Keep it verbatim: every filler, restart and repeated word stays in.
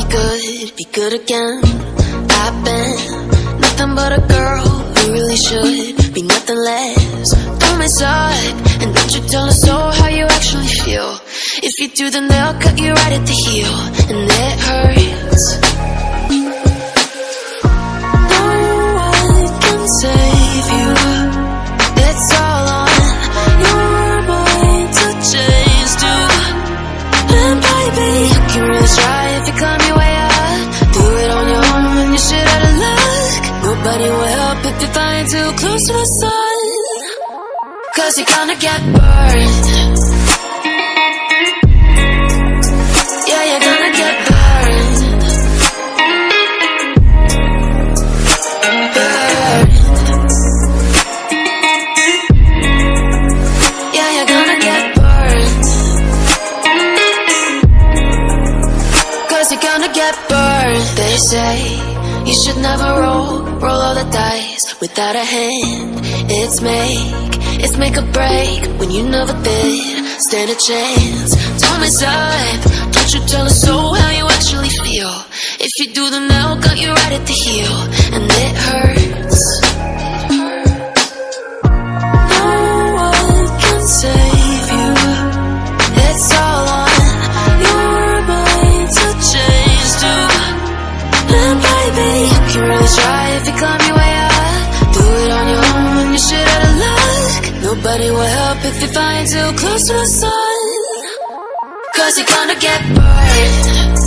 good, be good again. I've been nothing but a girl who really should be nothing less. Don't mess up, and don't you tell us so how you actually feel. If you do, then they'll cut you right at the heel, and it hurts. No one can save you. It's all on your mind to change too. And baby, you can really try if you climb your way up. Do it on your own when you're shit out of luck. Nobody will help if you're flying too close to the sun. Cause you're gonna get burned. Yeah, you're gonna get burned. Burned. Yeah, you're gonna get burned. Cause you're gonna get burned. They say you should never roll, roll all the dice without a hand. It's make, it's make or break when you never did stand a chance. Don't mess up, don't you tell us so how you actually feel. If you do, then they'll cut you right at the heel, and it hurts. No one can save you. It's all on your mind to change too. And baby, you can really try if you climb your way up. Do it on your own when you're shit out of luck. Nobody will help if you're flying too close to the sun. Cause you're gonna get burned.